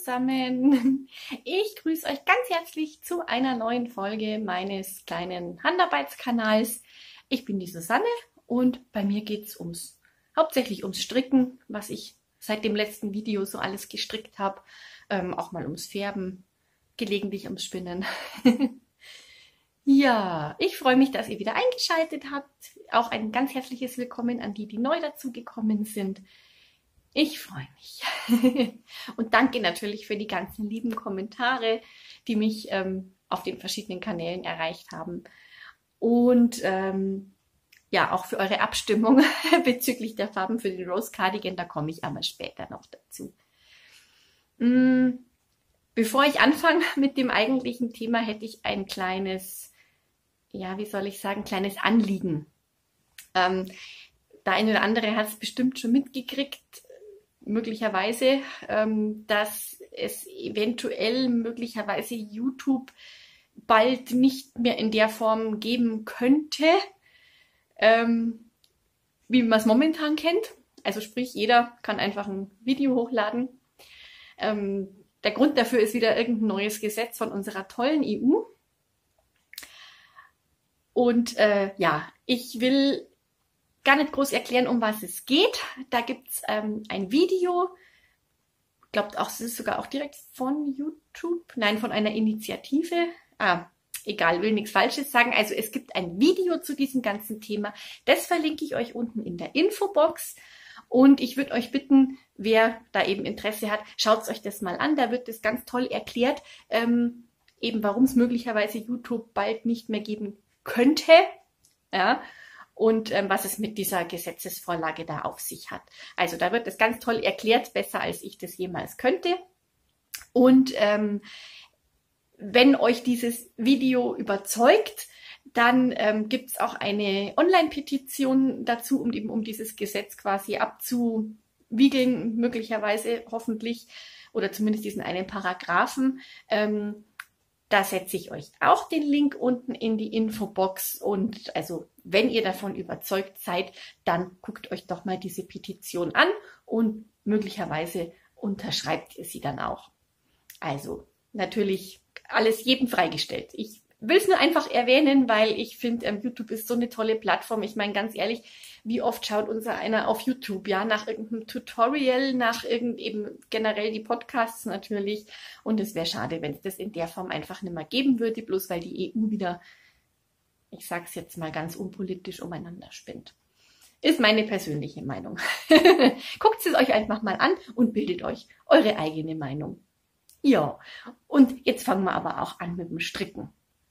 zusammen! Ich grüße euch ganz herzlich zu einer neuen Folge meines kleinen Handarbeitskanals. Ich bin die Susanne und bei mir geht es hauptsächlich ums Stricken, was ich seit dem letzten Video so alles gestrickt habe. Auch mal ums Färben, gelegentlich ums Spinnen. Ja, ich freue mich, dass ihr wieder eingeschaltet habt. Auch ein ganz herzliches Willkommen an die, die neu dazugekommen sind. Ich freue mich. Und danke natürlich für die ganzen lieben Kommentare, die mich auf den verschiedenen Kanälen erreicht haben. Und ja, auch für eure Abstimmung bezüglich der Farben für den Rose Cardigan. Da komme ich aber später noch dazu. Bevor ich anfange mit dem eigentlichen Thema, hätte ich ein kleines, ja, wie soll ich sagen, kleines Anliegen. Der eine oder andere hat es bestimmt schon mitgekriegt, möglicherweise, dass es eventuell möglicherweise YouTube bald nicht mehr in der Form geben könnte, wie man es momentan kennt. Also sprich, jeder kann einfach ein Video hochladen. Der Grund dafür ist wieder irgendein neues Gesetz von unserer tollen EU. Und ja, ich will gar nicht groß erklären, um was es geht. Da gibt es ein Video, ich glaube, es ist sogar auch direkt von YouTube, nein, von einer Initiative. Egal, will nichts Falsches sagen. Also es gibt ein Video zu diesem ganzen Thema. Das verlinke ich euch unten in der Infobox. Und ich würde euch bitten, wer da eben Interesse hat, schaut euch das mal an. Da wird das ganz toll erklärt, eben warum es möglicherweise YouTube bald nicht mehr geben könnte. Ja. Und was es mit dieser Gesetzesvorlage da auf sich hat. Also da wird das ganz toll erklärt, besser als ich das jemals könnte. Und wenn euch dieses Video überzeugt, dann gibt es auch eine Online-Petition dazu, um dieses Gesetz quasi abzuwiegeln, möglicherweise, hoffentlich, oder zumindest diesen einen Paragraphen. Da setze ich euch auch den Link unten in die Infobox. Und also, wenn ihr davon überzeugt seid, dann guckt euch doch mal diese Petition an und möglicherweise unterschreibt ihr sie dann auch. Also, natürlich alles jedem freigestellt. Ich will es nur einfach erwähnen, weil ich finde, YouTube ist so eine tolle Plattform. Ich meine, ganz ehrlich, wie oft schaut unser einer auf YouTube, ja, nach irgendeinem Tutorial, nach eben generell die Podcasts natürlich. Und es wäre schade, wenn es das in der Form einfach nicht mehr geben würde, bloß weil die EU wieder, ich sage es jetzt mal ganz unpolitisch, umeinander spinnt. Ist meine persönliche Meinung. Guckt es euch einfach mal an und bildet euch eure eigene Meinung. Ja, und jetzt fangen wir aber auch an mit dem Stricken.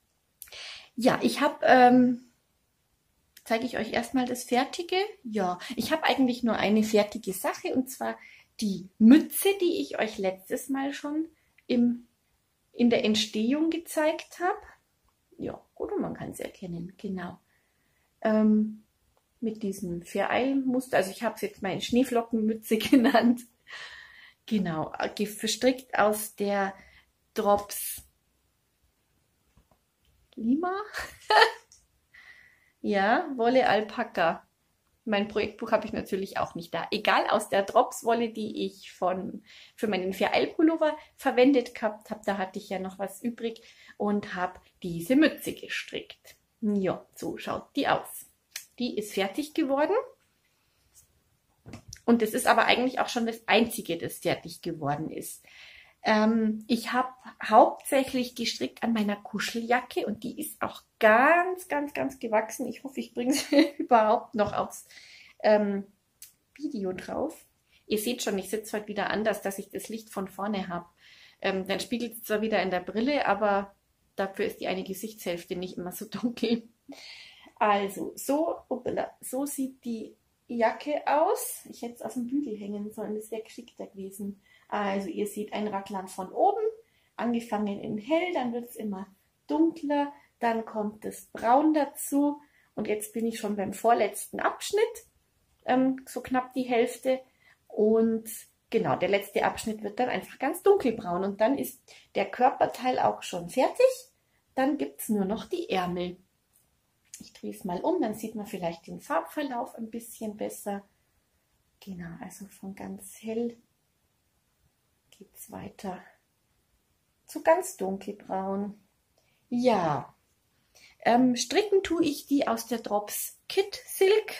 Ja, ich habe, zeige ich euch erstmal das Fertige. Ja, ich habe eigentlich nur eine fertige Sache und zwar die Mütze, die ich euch letztes Mal schon in der Entstehung gezeigt habe. Ja, oder man kann es erkennen, genau. Mit diesem Vereilmuster, also ich habe es jetzt mal Schneeflockenmütze genannt. Genau, verstrickt aus der Drops Lima. Ja, Wolle Alpaka. Mein Projektbuch habe ich natürlich auch nicht da. Egal, aus der Dropswolle, die ich für meinen Vereilpullover verwendet gehabt habe, da hatte ich ja noch was übrig und habe diese Mütze gestrickt. Ja, so schaut die aus. Die ist fertig geworden. Und das ist aber eigentlich auch schon das Einzige, das fertig geworden ist. Ich habe hauptsächlich gestrickt an meiner Kuscheljacke und die ist auch ganz, ganz, ganz gewachsen. Ich hoffe, ich bringe sie überhaupt noch aufs Video drauf. Ihr seht schon, ich sitze heute wieder anders, dass ich das Licht von vorne habe. Dann spiegelt es zwar wieder in der Brille, aber dafür ist die eine Gesichtshälfte nicht immer so dunkel. Also, so sieht die Jacke aus. Ich hätte es aus dem Bügel hängen sollen, das wäre geschickter gewesen. Also ihr seht ein Raglan von oben, angefangen in hell, dann wird es immer dunkler, dann kommt das Braun dazu und jetzt bin ich schon beim vorletzten Abschnitt, so knapp die Hälfte und genau, der letzte Abschnitt wird dann einfach ganz dunkelbraun und dann ist der Körperteil auch schon fertig, dann gibt es nur noch die Ärmel. Ich drehe es mal um, dann sieht man vielleicht den Farbverlauf ein bisschen besser. Genau, also von ganz hell. geht es weiter zu ganz dunkelbraun. Ja, stricken tue ich die aus der Drops Kit Silk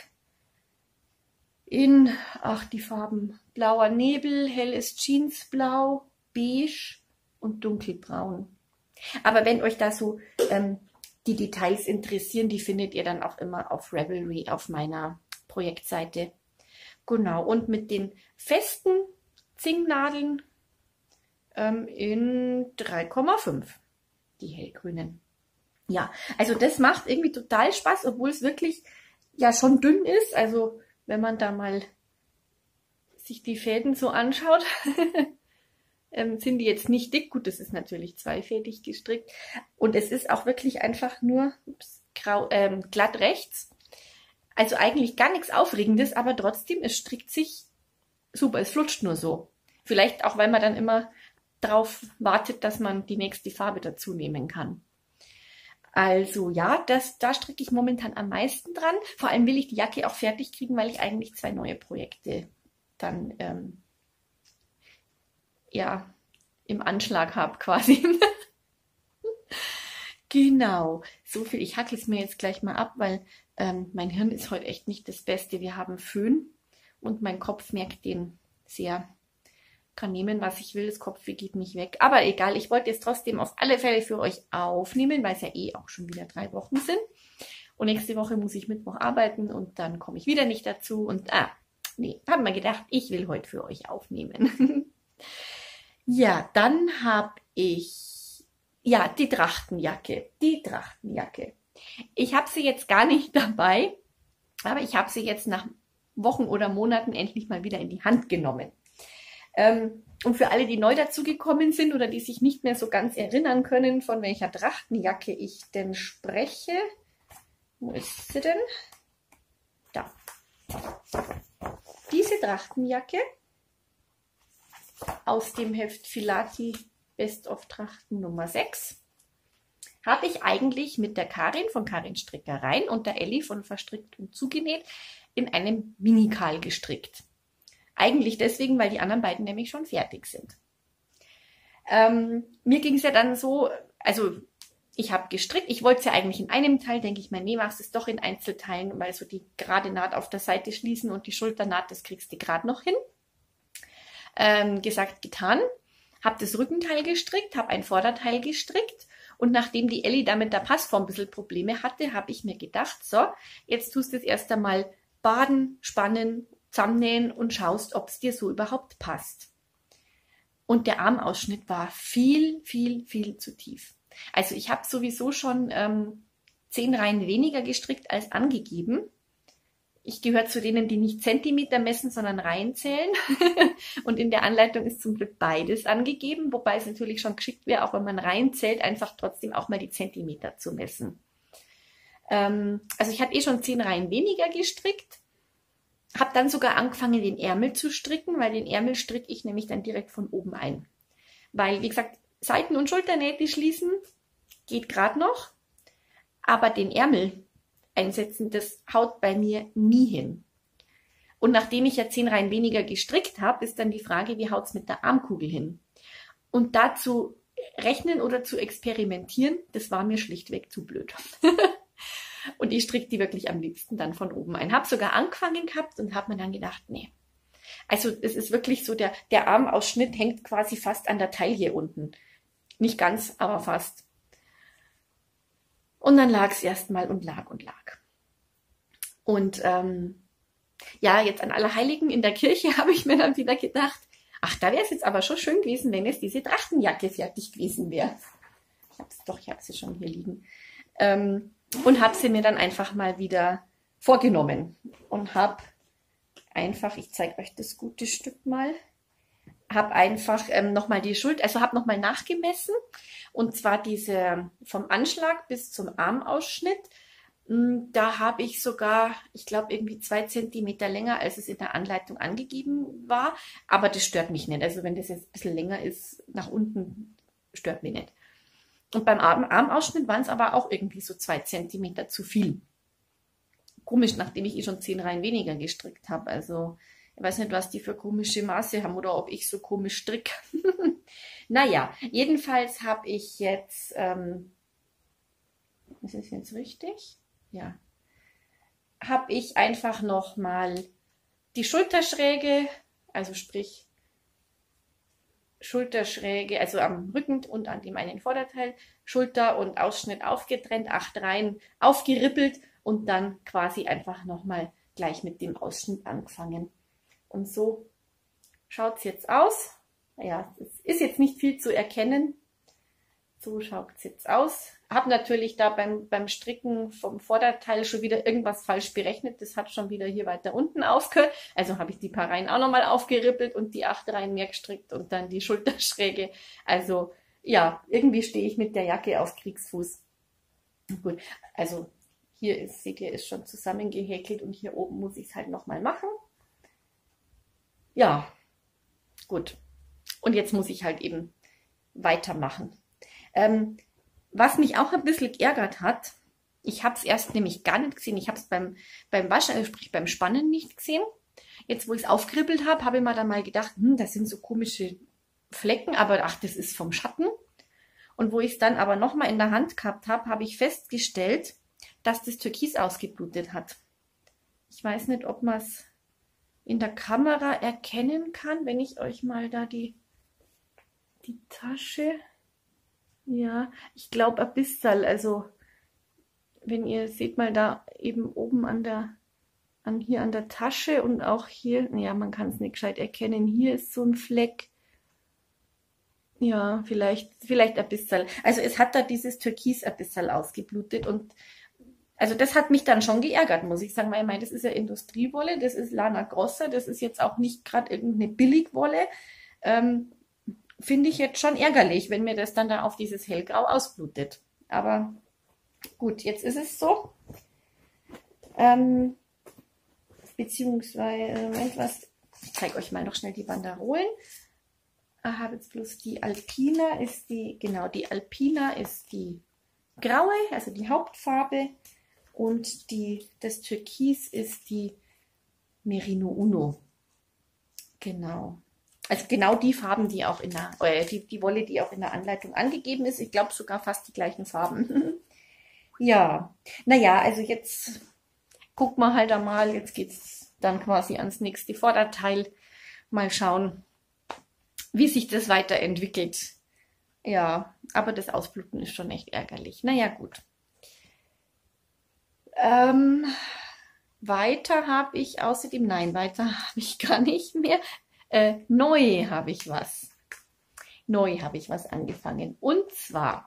in, ach, die Farben blauer Nebel, helles Jeansblau, beige und dunkelbraun. Aber wenn euch da so die Details interessieren, die findet ihr dann auch immer auf Ravelry auf meiner Projektseite. Genau, und mit den festen Zingnadeln in 3,5, die hellgrünen. Ja, also das macht irgendwie total Spaß, obwohl es wirklich ja schon dünn ist. Also wenn man da mal sich die Fäden so anschaut, sind die jetzt nicht dick. Gut, das ist natürlich zweifädig gestrickt. Und es ist auch wirklich einfach nur glatt rechts. Also eigentlich gar nichts Aufregendes, aber trotzdem, es strickt sich super. Es flutscht nur so. Vielleicht auch, weil man dann immer drauf wartet, dass man die nächste Farbe dazu nehmen kann. Also ja, da stricke ich momentan am meisten dran. Vor allem will ich die Jacke auch fertig kriegen, weil ich eigentlich 2 neue Projekte dann ja im Anschlag habe quasi. Genau, so viel. Ich hacke es mir jetzt gleich mal ab, weil mein Hirn ist heute echt nicht das Beste. Wir haben Föhn und mein Kopf merkt den sehr. Kann nehmen, was ich will, das Kopfweh geht nicht weg. Aber egal, ich wollte es trotzdem auf alle Fälle für euch aufnehmen, weil es ja eh auch schon wieder 3 Wochen sind. Und nächste Woche muss ich Mittwoch arbeiten und dann komme ich wieder nicht dazu. Und nee, habe mir gedacht, ich will heute für euch aufnehmen. Ja, dann habe ich, ja, die Trachtenjacke. Ich habe sie jetzt gar nicht dabei, aber ich habe sie jetzt nach Wochen oder Monaten endlich mal wieder in die Hand genommen. Und für alle, die neu dazugekommen sind oder die sich nicht mehr so ganz erinnern können, von welcher Trachtenjacke ich denn spreche. Wo ist sie denn? Da. Diese Trachtenjacke aus dem Heft Filati Best of Trachten Nummer 6 habe ich eigentlich mit der Karin von Karin Strickereien und der Elli von Verstrickt und Zugenäht in einem Minikal gestrickt. Eigentlich deswegen, weil die anderen beiden nämlich schon fertig sind. Mir ging es ja dann so, also ich habe gestrickt, ich wollte es ja eigentlich in einem Teil, denke ich mir, nee, machst es doch in Einzelteilen, weil so die gerade Naht auf der Seite schließen und die Schulternaht, das kriegst du gerade noch hin. Gesagt, getan, habe das Rückenteil gestrickt, habe ein Vorderteil gestrickt und nachdem die Elli da mit der Passform ein bisschen Probleme hatte, habe ich mir gedacht, so, jetzt tust du es erst einmal baden, spannen, zusammennähen und schaust, ob es dir so überhaupt passt. Und der Armausschnitt war viel, viel, viel zu tief. Also ich habe sowieso schon 10 Reihen weniger gestrickt als angegeben. Ich gehöre zu denen, die nicht Zentimeter messen, sondern Reihen zählen. Und in der Anleitung ist zum Glück beides angegeben, wobei es natürlich schon geschickt wäre, auch wenn man Reihen zählt, einfach trotzdem auch mal die Zentimeter zu messen. Also ich habe eh schon 10 Reihen weniger gestrickt. Habe dann sogar angefangen, den Ärmel zu stricken, weil den Ärmel stricke ich nämlich dann direkt von oben ein. Weil, wie gesagt, Seiten- und Schulternähte schließen geht gerade noch, aber den Ärmel einsetzen, das haut bei mir nie hin. Und nachdem ich ja 10 Reihen weniger gestrickt habe, ist dann die Frage, wie haut es mit der Armkugel hin? Und dazu rechnen oder zu experimentieren, das war mir schlichtweg zu blöd. Und ich stricke die wirklich am liebsten dann von oben ein. Habe sogar angefangen gehabt und habe mir dann gedacht, nee. Also es ist wirklich so, der Armausschnitt hängt quasi fast an der Taille unten. Nicht ganz, aber fast. Und dann lag es erstmal und lag und lag. Und ja, jetzt an Allerheiligen in der Kirche habe ich mir dann wieder gedacht, ach, da wäre es jetzt aber schon schön gewesen, wenn jetzt diese Trachtenjacke fertig gewesen wäre. Ich habe sie schon hier liegen. Und habe sie mir dann einfach mal wieder vorgenommen und habe einfach, ich zeige euch das gute Stück mal, habe einfach nochmal die Schulter, also habe nochmal nachgemessen und zwar diese vom Anschlag bis zum Armausschnitt. Da habe ich sogar, ich glaube, irgendwie 2 Zentimeter länger, als es in der Anleitung angegeben war, aber das stört mich nicht. Also wenn das jetzt ein bisschen länger ist, nach unten, stört mich nicht. Und beim Armausschnitt waren es aber auch irgendwie so 2 Zentimeter zu viel. Komisch, nachdem ich schon 10 Reihen weniger gestrickt habe. Also Ich weiß nicht, was die für komische Maße haben oder ob ich so komisch stricke. Naja, jedenfalls habe ich jetzt, ist es jetzt richtig? Ja. Habe ich einfach nochmal die Schulterschräge, also sprich Schulterschräge, also am Rücken und an dem einen Vorderteil, Schulter und Ausschnitt aufgetrennt, 8 Reihen aufgerippelt und dann quasi einfach nochmal gleich mit dem Ausschnitt angefangen. Und so schaut es jetzt aus. Ja, es ist jetzt nicht viel zu erkennen. So schaut es jetzt aus. Habe natürlich da beim Stricken vom Vorderteil schon wieder irgendwas falsch berechnet. Das hat schon wieder hier weiter unten aufgehört. Also habe ich die paar Reihen auch nochmal aufgerippelt und die 8 Reihen mehr gestrickt und dann die Schulterschräge. Also ja, irgendwie stehe ich mit der Jacke auf Kriegsfuß. Gut, also hier ist, seht ihr, ist schon zusammengehäkelt und hier oben muss ich es halt nochmal machen. Ja, gut. Und jetzt muss ich halt eben weitermachen. Was mich auch ein bisschen geärgert hat, ich habe es erst nämlich gar nicht gesehen. Ich habe es beim Waschen, also sprich beim Spannen nicht gesehen. Jetzt, wo ich es aufgeribbelt habe, habe ich mir dann mal gedacht, das sind so komische Flecken, aber ach, das ist vom Schatten. Und wo ich es dann aber nochmal in der Hand gehabt habe, habe ich festgestellt, dass das Türkis ausgeblutet hat. Ich weiß nicht, ob man es in der Kamera erkennen kann, wenn ich euch mal da die Tasche... Ja, ich glaube ein bisschen, also wenn ihr seht mal da eben oben hier an der Tasche und auch hier, ja, man kann es nicht gescheit erkennen, hier ist so ein Fleck. Ja, vielleicht ein bisschen. Also es hat da dieses Türkis ein bisschen ausgeblutet und also das hat mich dann schon geärgert, muss ich sagen, weil ich meine, das ist ja Industriewolle, das ist Lana Grossa, das ist jetzt auch nicht gerade irgendeine Billigwolle. Finde ich jetzt schon ärgerlich, wenn mir das dann da auf dieses Hellgrau ausblutet. Aber gut, jetzt ist es so. Beziehungsweise, Moment, ich zeige euch mal noch schnell die Banderolen. Ich habe jetzt bloß die Alpina ist die graue, also die Hauptfarbe. Und das Türkis ist die Merino Uno. Genau. Also genau die Farben, die auch in der, die Wolle, die auch in der Anleitung angegeben ist. Ich glaube sogar fast die gleichen Farben. Ja, naja, also jetzt gucken wir halt einmal, jetzt geht es dann quasi ans nächste Vorderteil. Mal schauen, wie sich das weiterentwickelt. Ja, aber das Ausbluten ist schon echt ärgerlich. Naja, gut. Weiter habe ich weiter habe ich gar nicht mehr. Neu habe ich was angefangen. Und zwar,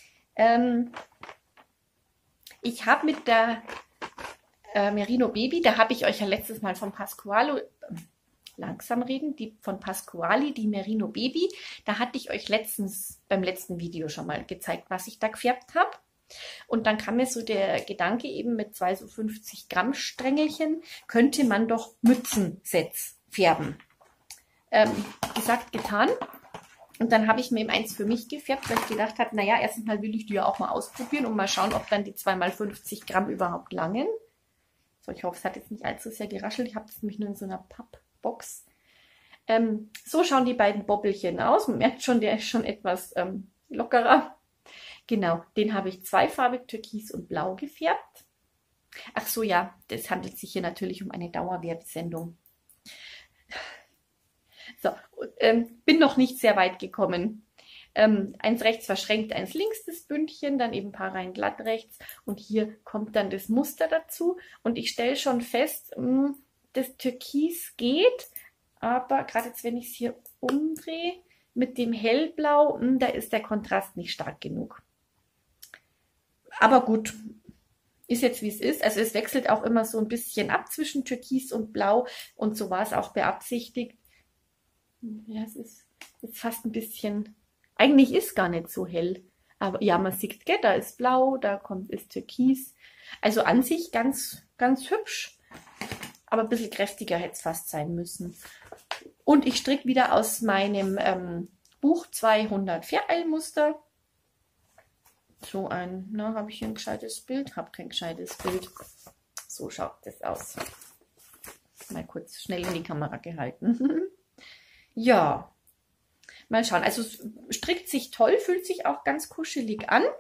ich habe mit der Merino Baby, da habe ich euch ja letztes Mal von Pasquale, langsam reden, die von Pasquale, die Merino Baby, da hatte ich euch beim letzten Video schon mal gezeigt, was ich da gefärbt habe. Und dann kam mir so der Gedanke, eben mit 2 so 50 Gramm Strängelchen könnte man doch Mützensets färben. Gesagt, getan. Und dann habe ich mir eben eins für mich gefärbt, weil ich gedacht habe, naja, erstens mal will ich die ja auch mal ausprobieren und mal schauen, ob dann die 2 mal 50 Gramm überhaupt langen. So, ich hoffe, es hat jetzt nicht allzu sehr geraschelt. Ich habe das nämlich nur in so einer Pappbox. So schauen die beiden Bobbelchen aus. Man merkt schon, der ist schon etwas lockerer. Genau, den habe ich zweifarbig Türkis und Blau gefärbt. Ach so, ja, das handelt sich hier natürlich um eine Dauerwerbesendung. So, bin noch nicht sehr weit gekommen. Eins rechts verschränkt, eins links das Bündchen, dann eben ein paar Reihen glatt rechts und hier kommt dann das Muster dazu. Und ich stelle schon fest, das Türkis geht, aber gerade jetzt, wenn ich es hier umdrehe, mit dem Hellblau, da ist der Kontrast nicht stark genug. Aber gut, ist jetzt wie es ist. Also es wechselt auch immer so ein bisschen ab zwischen Türkis und Blau und so war es auch beabsichtigt. Ja, es ist jetzt fast ein bisschen, eigentlich ist gar nicht so hell, aber ja, man sieht, gell, da ist Blau, ist Türkis. Also an sich ganz, ganz hübsch, aber ein bisschen kräftiger hätte es fast sein müssen. Und ich stricke wieder aus meinem Buch 200 Viereilmuster. So habe ich hier ein gescheites Bild? Habe kein gescheites Bild. So schaut das aus. Mal kurz schnell in die Kamera gehalten. Ja, mal schauen. Also es strickt sich toll, fühlt sich auch ganz kuschelig an.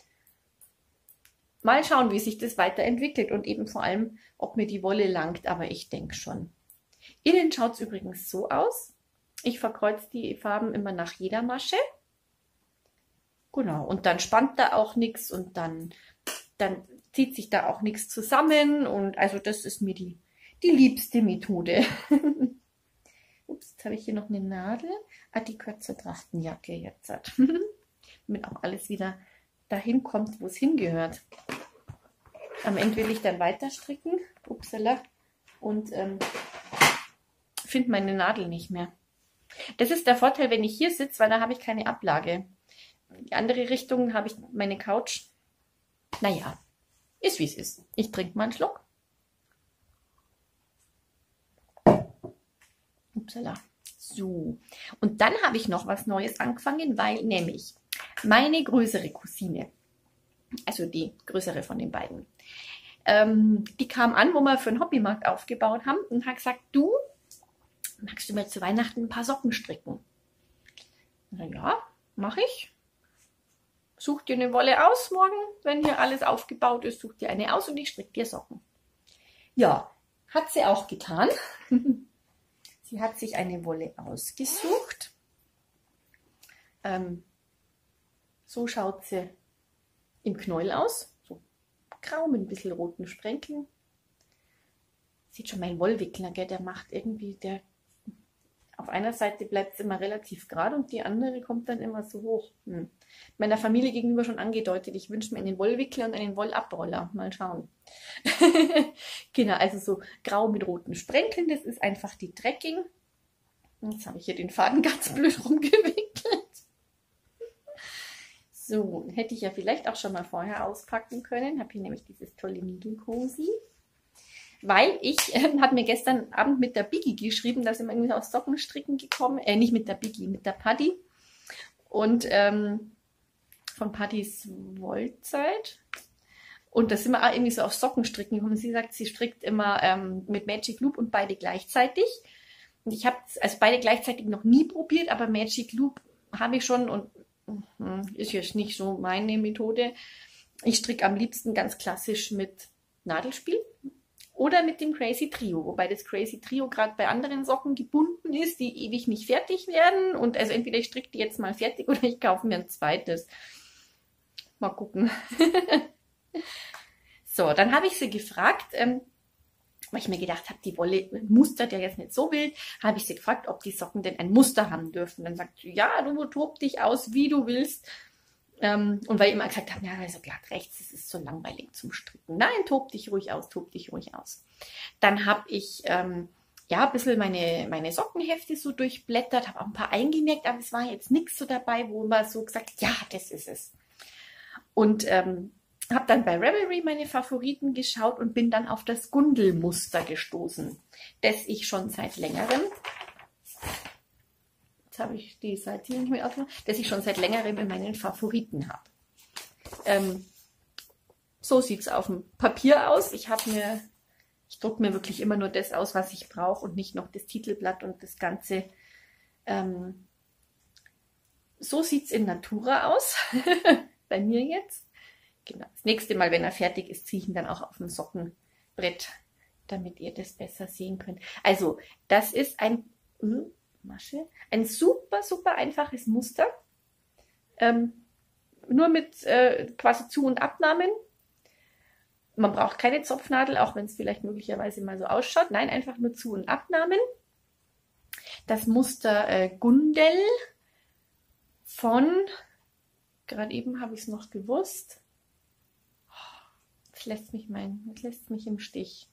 Mal schauen, wie sich das weiterentwickelt und eben vor allem, ob mir die Wolle langt, aber ich denke schon. Innen schaut es übrigens so aus. Ich verkreuze die Farben immer nach jeder Masche. Genau, und dann spannt da auch nichts und dann zieht sich da auch nichts zusammen. Und also das ist mir die liebste Methode. Ups, jetzt habe ich hier noch eine Nadel. Ah, die gehört zur Trachtenjacke jetzt. Damit auch alles wieder dahin kommt, wo es hingehört. Am Ende will ich dann weiter stricken. Upsala. Und finde meine Nadel nicht mehr. Das ist der Vorteil, wenn ich hier sitze, weil da habe ich keine Ablage. Die andere Richtung habe ich meine Couch. Naja, ist wie es ist. Ich trinke mal einen Schluck. Upsala. So. Und dann habe ich noch was Neues angefangen, weil nämlich meine größere Cousine, also die größere von den beiden, die kam an, wo wir für einen Hobbymarkt aufgebaut haben und hat gesagt, du, magst du mir zu Weihnachten ein paar Socken stricken? Na ja, mache ich. Such dir eine Wolle aus morgen, wenn hier alles aufgebaut ist, such dir eine aus und ich stricke dir Socken. Ja, hat sie auch getan. Sie hat sich eine Wolle ausgesucht. So schaut sie im Knäuel aus. So grau mit ein bisschen roten Sprenkeln. Sieht schon mein Wollwickler, gell? Der macht irgendwie, auf einer Seite bleibt es immer relativ gerade und die andere kommt dann immer so hoch. Meiner Familie gegenüber schon angedeutet, ich wünsche mir einen Wollwickler und einen Wollabroller. Mal schauen. Genau, also so grau mit roten Sprenkeln, das ist einfach die Trekking. Jetzt habe ich hier den Faden ganz blöd rumgewickelt. So, hätte ich ja vielleicht auch schon mal vorher auspacken können. Habe hier nämlich dieses tolle Needle-Cozy. Weil ich habe mir gestern Abend mit der Biggie geschrieben, da sind wir irgendwie aus Sockenstricken gekommen. Nicht mit der Biggie, mit der Paddy. Und von Paddys Wollzeit. Und da sind wir auch irgendwie so auf Sockenstricken gekommen. Sie sagt, sie strickt immer mit Magic Loop und beide gleichzeitig. Und ich habe also beide gleichzeitig noch nie probiert, aber Magic Loop habe ich schon und ist jetzt nicht so meine Methode. Ich stricke am liebsten ganz klassisch mit Nadelspiel. Oder mit dem Crazy Trio, wobei das Crazy Trio gerade bei anderen Socken gebunden ist, die ewig nicht fertig werden. Und also entweder ich stricke die jetzt mal fertig oder ich kaufe mir ein zweites. Mal gucken. So, dann habe ich sie gefragt, weil ich mir gedacht habe, die Wolle mustert ja jetzt nicht so wild, habe ich sie gefragt, ob die Socken denn ein Muster haben dürfen. Dann sagt sie, ja, du tob dich aus, wie du willst. Und weil ich immer gesagt habe, ja, also glatt rechts, das ist so langweilig zum Stricken. Nein, tob dich ruhig aus, tob dich ruhig aus. Dann habe ich ja ein bisschen meine Sockenhefte so durchblättert, habe auch ein paar eingemerkt, aber es war jetzt nichts so dabei, wo man so gesagt, ja, das ist es. Und habe dann bei Ravelry meine Favoriten geschaut und bin dann auf das Gundelmuster gestoßen, das ich schon seit längerem, jetzt habe ich die Seite hier nicht mehr aufgemacht, das ich schon seit längerem in meinen Favoriten habe. So sieht es auf dem Papier aus. Ich drucke mir wirklich immer nur das aus, was ich brauche und nicht noch das Titelblatt und das Ganze. So sieht es in Natura aus, bei mir jetzt. Genau. Das nächste Mal, wenn er fertig ist, ziehe ich ihn dann auch auf dem Sockenbrett, damit ihr das besser sehen könnt. Also, das ist ein super, super einfaches Muster. Nur mit quasi Zu- und Abnahmen. Man braucht keine Zopfnadel, auch wenn es vielleicht möglicherweise mal so ausschaut. Nein, einfach nur Zu- und Abnahmen. Das Muster Gundel von, gerade eben habe ich es noch gewusst. Das lässt mich im Stich.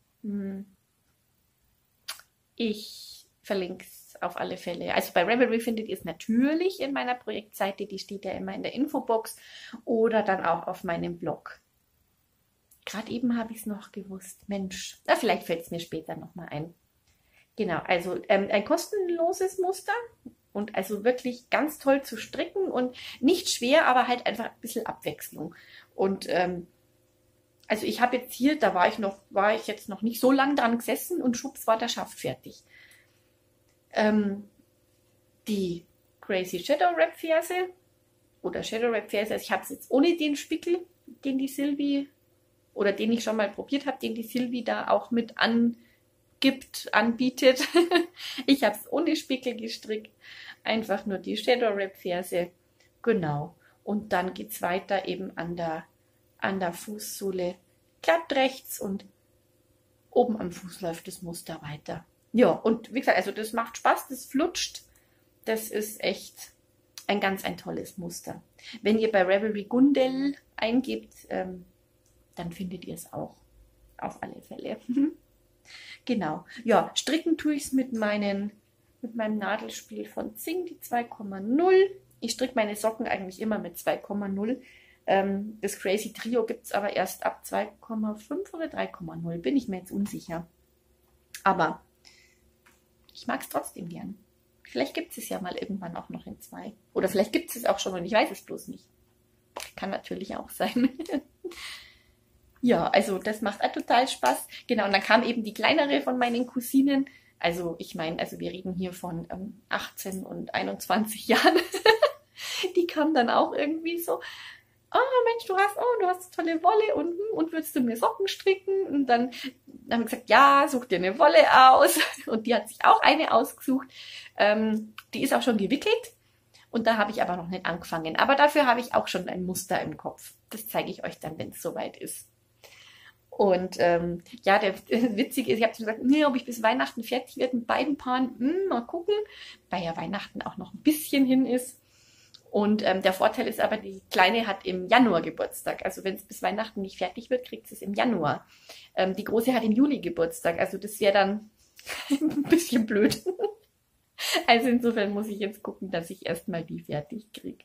Ich verlinke es auf alle Fälle. Also bei Ravelry findet ihr es natürlich in meiner Projektseite, die steht ja immer in der Infobox oder dann auch auf meinem Blog. Gerade eben habe ich es noch gewusst. Mensch, vielleicht fällt es mir später nochmal ein. Genau, also ein kostenloses Muster und also wirklich ganz toll zu stricken und nicht schwer, aber halt einfach ein bisschen Abwechslung. Und Also ich habe jetzt hier, da war ich jetzt noch nicht so lang dran gesessen und schwupps war der Schaft fertig. Die Crazy Shadow Wrap Ferse oder Shadow Wrap Ferse, also ich habe es jetzt ohne den Spickel, den die Silvi oder den ich schon mal probiert habe, den die Silvi da auch mit anbietet. Ich habe es ohne Spickel gestrickt, einfach nur die Shadow Wrap Ferse, genau. Und dann geht es weiter eben an der Fußsohle glatt rechts und oben am Fuß läuft das Muster weiter. Ja, und wie gesagt, also das macht Spaß, das flutscht. Das ist echt ein tolles Muster. Wenn ihr bei Ravelry Gundel eingebt, dann findet ihr es auch auf alle Fälle. Genau. Ja, stricken tue ich es mit meinem Nadelspiel von Zing, die 2,0. Ich stricke meine Socken eigentlich immer mit 2,0. Das Crazy Trio gibt es aber erst ab 2,5 oder 3,0. Bin ich mir jetzt unsicher. Aber ich mag es trotzdem gern. Vielleicht gibt es ja mal irgendwann auch noch in 2. Oder vielleicht gibt es auch schon und ich weiß es bloß nicht. Kann natürlich auch sein. Ja, also das macht auch total Spaß. Genau, und dann kam eben die kleinere von meinen Cousinen. Also ich meine, also wir reden hier von 18 und 21 Jahren. Die kam dann auch irgendwie so, Mensch, du hast tolle Wolle und würdest du mir Socken stricken? Und dann haben wir gesagt, ja, such dir eine Wolle aus. Und die hat sich auch eine ausgesucht. Die ist auch schon gewickelt. Und da habe ich aber noch nicht angefangen. Aber dafür habe ich auch schon ein Muster im Kopf. Das zeige ich euch dann, wenn es soweit ist. Und ja, der Witzige ist, ich habe gesagt, nee, ob ich bis Weihnachten fertig werde mit beiden Paaren, mal gucken, weil ja Weihnachten auch noch ein bisschen hin ist. Und der Vorteil ist aber, die Kleine hat im Januar Geburtstag. Also wenn es bis Weihnachten nicht fertig wird, kriegt sie es im Januar. Die Große hat im Juli Geburtstag. Also das wäre dann ein bisschen blöd. Also insofern muss ich jetzt gucken, dass ich erstmal die fertig kriege.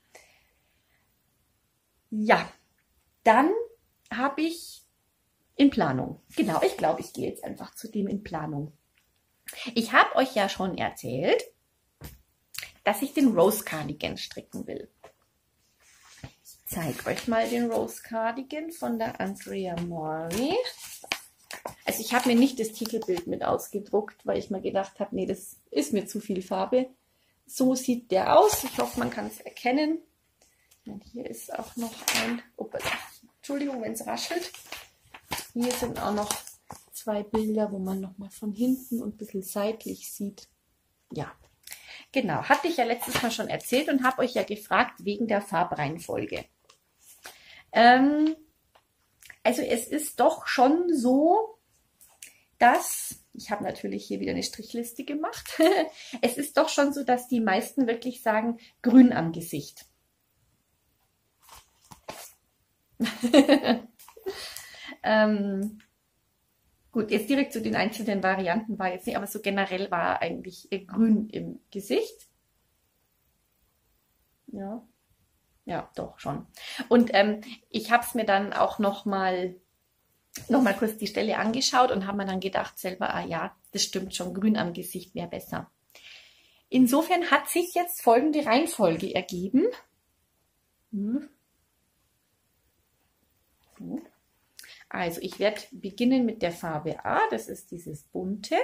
Ja, dann habe ich in Planung. Genau, ich glaube, ich gehe jetzt einfach zu dem in Planung. Ich habe euch ja schon erzählt, dass ich den Rose Cardigan stricken will. Ich zeige euch mal den Rose Cardigan von der Andrea Mori. Also ich habe mir nicht das Titelbild mit ausgedruckt, weil ich mir gedacht habe, nee, das ist mir zu viel Farbe. So sieht der aus. Ich hoffe, man kann es erkennen. Und hier ist auch noch Entschuldigung, wenn es raschelt. Hier sind auch noch 2 Bilder, wo man nochmal von hinten und ein bisschen seitlich sieht. Ja. Genau, hatte ich ja letztes Mal schon erzählt und habe euch ja gefragt wegen der Farbreihenfolge. Also es ist doch schon so, dass, ich habe natürlich hier wieder eine Strichliste gemacht, es ist doch schon so, dass die meisten wirklich sagen, grün am Gesicht. Gut, jetzt direkt zu den einzelnen Varianten war jetzt nicht, aber so generell war eigentlich grün im Gesicht. Ja, ja, doch schon. Und ich habe es mir dann auch noch mal kurz die Stelle angeschaut und habe mir dann gedacht selber, ja, das stimmt schon, grün am Gesicht wäre besser. Insofern hat sich jetzt folgende Reihenfolge ergeben. Also ich werde beginnen mit der Farbe A, das ist dieses bunte.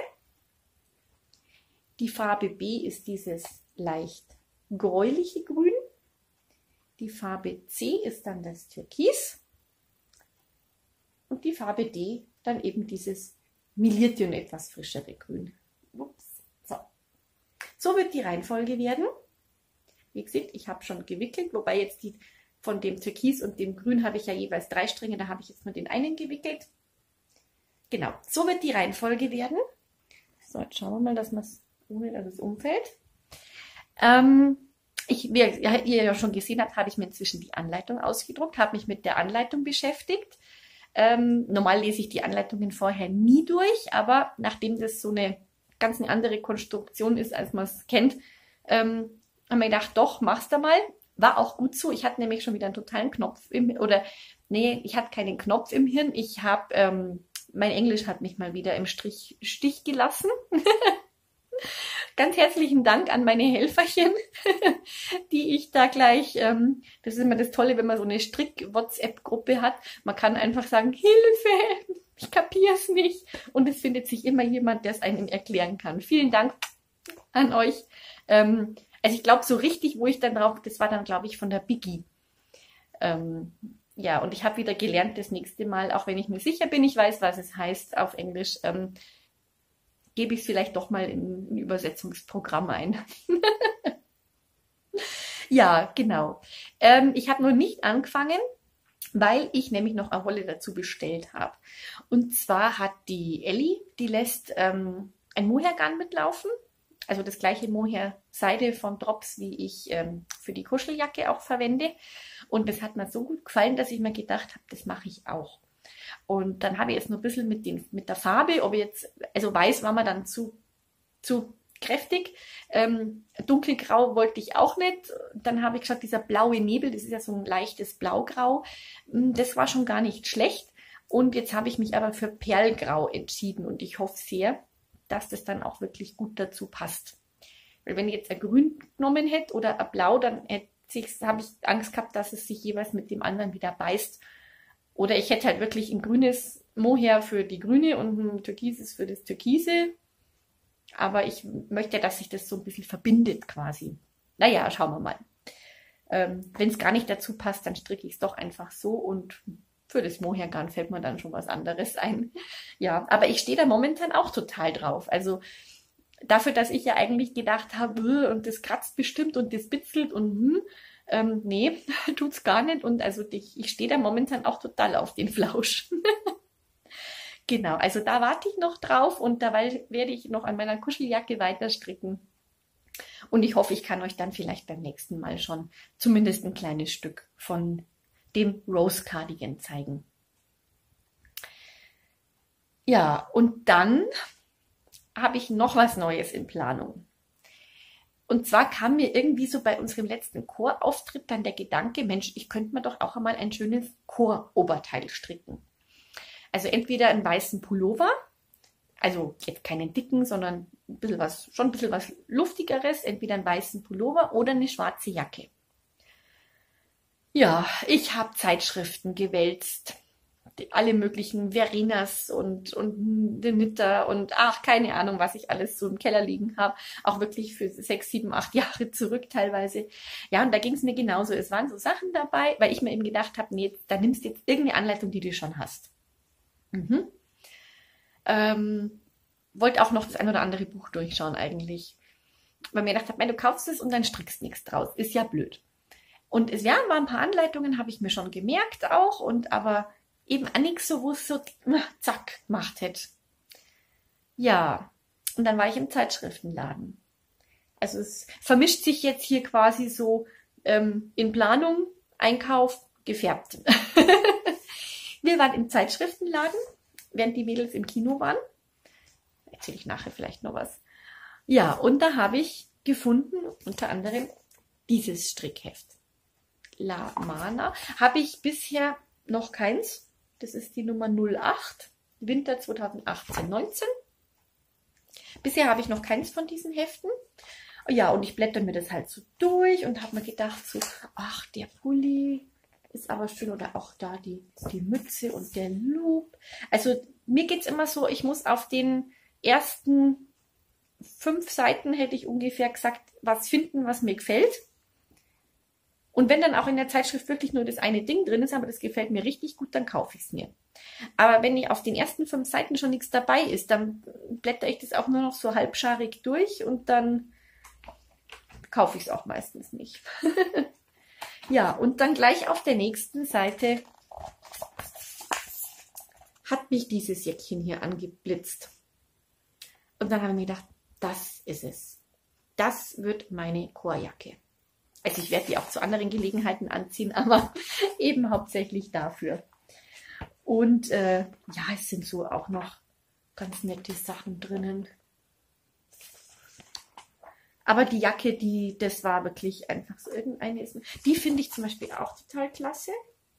Die Farbe B ist dieses leicht gräuliche Grün. Die Farbe C ist dann das Türkis. Und die Farbe D dann eben dieses melierte und etwas frischere Grün. Ups. So wird die Reihenfolge werden. Wie gesagt, ich habe schon gewickelt, wobei jetzt die von dem Türkis und dem Grün habe ich ja jeweils 3 Stränge, da habe ich jetzt nur den einen gewickelt. Genau, so wird die Reihenfolge werden. So, jetzt schauen wir mal, dass man es, ohne dass es umfällt. Wie ihr ja schon gesehen habt, habe ich mir inzwischen die Anleitung ausgedruckt, habe mich mit der Anleitung beschäftigt. Normal lese ich die Anleitungen vorher nie durch, aber nachdem das so eine ganz andere Konstruktion ist, als man es kennt, haben wir gedacht, doch, mach's da mal. War auch gut so. Ich hatte nämlich schon wieder einen totalen Knopf ich hatte keinen Knopf im Hirn. Ich habe, mein Englisch hat mich mal wieder im Stich gelassen. ganz herzlichen Dank an meine Helferchen, die ich da gleich, das ist immer das Tolle, wenn man so eine Strick-WhatsApp-Gruppe hat. Man kann einfach sagen, Hilfe, ich kapier's nicht. Und es findet sich immer jemand, der es einem erklären kann. Vielen Dank an euch. Also ich glaube, so richtig, wo ich dann drauf, das war dann, glaube ich, von der Biggie. Ja, und ich habe wieder gelernt, das nächste Mal, auch wenn ich mir sicher bin, ich weiß, was es heißt auf Englisch, gebe ich es vielleicht doch mal in ein Übersetzungsprogramm ein. Ja, genau. Ich habe noch nicht angefangen, weil ich nämlich noch eine Wolle dazu bestellt habe. Und zwar hat die Elli, die lässt ein Mohair-Garn mitlaufen. Also das gleiche Mohair-Seide von Drops, wie ich für die Kuscheljacke auch verwende. Und das hat mir so gut gefallen, dass ich mir gedacht habe, das mache ich auch. Und dann habe ich jetzt nur ein bisschen mit der Farbe, ob ich jetzt, also weiß war mir dann zu kräftig. Dunkelgrau wollte ich auch nicht. Dann habe ich gesagt, dieser blaue Nebel, das ist ja so ein leichtes Blaugrau, das war schon gar nicht schlecht. Und jetzt habe ich mich aber für Perlgrau entschieden und ich hoffe sehr, dass das dann auch wirklich gut dazu passt. Weil wenn ich jetzt ein Grün genommen hätte oder ein Blau, dann habe ich Angst gehabt, dass es sich jeweils mit dem anderen wieder beißt. Oder ich hätte halt wirklich ein grünes Mohair für die Grüne und ein türkises für das Türkise. Aber ich möchte, dass sich das so ein bisschen verbindet quasi. Naja, schauen wir mal. Wenn es gar nicht dazu passt, dann stricke ich es doch einfach so und für das Mohair-Garn fällt mir dann schon was anderes ein. Ja, aber ich stehe da momentan auch total drauf. Also dafür, dass ich ja eigentlich gedacht habe, und das kratzt bestimmt und das bitzelt und nee, tut's gar nicht. Und also ich stehe da momentan auch total auf den Flausch. Genau, also da warte ich noch drauf und dabei werde ich noch an meiner Kuscheljacke weiter stricken. Und ich hoffe, ich kann euch dann vielleicht beim nächsten Mal schon zumindest ein kleines Stück von dem Rose Cardigan zeigen. Ja, und dann habe ich noch was Neues in Planung. Und zwar kam mir irgendwie so bei unserem letzten Chorauftritt dann der Gedanke, Mensch, ich könnte mir doch auch einmal ein schönes Choroberteil stricken. Also entweder einen weißen Pullover, also jetzt keinen dicken, sondern schon ein bisschen was Luftigeres, entweder einen weißen Pullover oder eine schwarze Jacke. Ja, ich habe Zeitschriften gewälzt, alle möglichen Verenas und den Nitter und ach, keine Ahnung, was ich alles so im Keller liegen habe. Auch wirklich für 6, 7, 8 Jahre zurück teilweise. Ja, und da ging es mir genauso. Es waren so Sachen dabei, weil ich mir eben gedacht habe, nee, da nimmst du jetzt irgendeine Anleitung, die du schon hast. Wollte auch noch das ein oder andere Buch durchschauen eigentlich. Weil mir gedacht habe, du kaufst es und dann strickst nichts draus. Ist ja blöd. Und es waren ein paar Anleitungen, habe ich mir schon gemerkt auch, aber eben auch nichts so, wo es so zack gemacht hätte. Ja, und dann war ich im Zeitschriftenladen. Also es vermischt sich jetzt hier quasi so in Planung, Einkauf, gefärbt. Wir waren im Zeitschriftenladen, während die Mädels im Kino waren. Erzähle ich nachher vielleicht noch was. Ja, und da habe ich gefunden, unter anderem dieses Strickheft. La Mana. Habe ich bisher noch keins. Das ist die Nummer 08, Winter 2018-19. Bisher habe ich noch keins von diesen Heften. Ja, und ich blätter mir das halt so durch und habe mir gedacht, so, ach, der Pulli ist aber schön oder auch da die Mütze und der Loop. Also mir geht es immer so, ich muss auf den ersten 5 Seiten, hätte ich ungefähr gesagt, was finden, was mir gefällt. Und wenn dann auch in der Zeitschrift wirklich nur das eine Ding drin ist, aber das gefällt mir richtig gut, dann kaufe ich es mir. Aber wenn auf den ersten 5 Seiten schon nichts dabei ist, dann blätter ich das auch nur noch so halbscharig durch und dann kaufe ich es auch meistens nicht. Ja, und dann gleich auf der nächsten Seite hat mich dieses Jäckchen hier angeblitzt. Und dann habe ich mir gedacht, das ist es. Das wird meine Chorjacke. Also ich werde die auch zu anderen Gelegenheiten anziehen, aber eben hauptsächlich dafür. Und ja, es sind so auch noch ganz nette Sachen drinnen. Aber die Jacke, das war wirklich einfach so irgendeine. Die finde ich zum Beispiel auch total klasse.